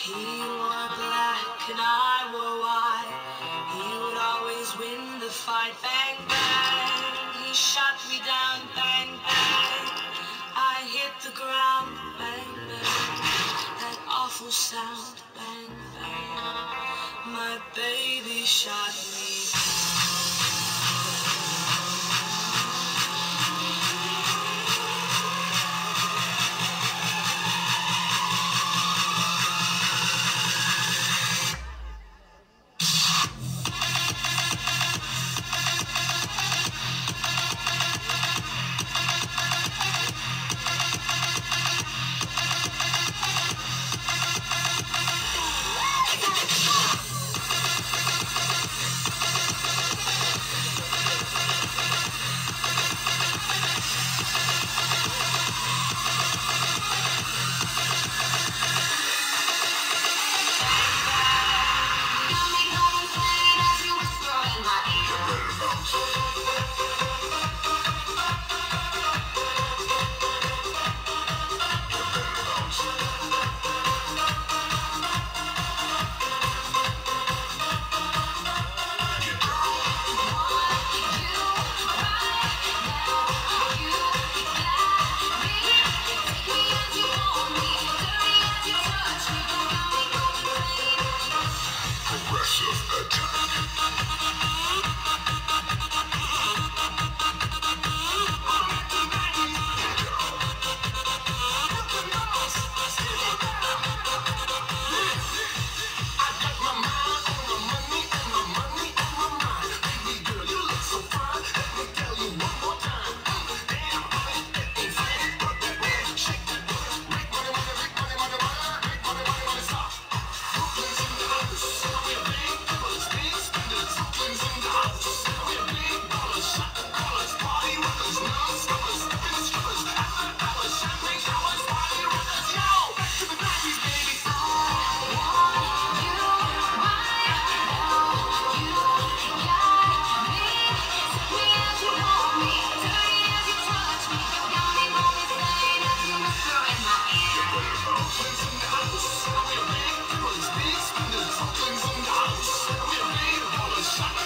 He wore black and I wore white. He would always win the fight. Bang, bang. He shot me down. Bang, bang. I hit the ground. Bang, bang. That awful sound. Bang, bang. My baby shot me down. Shot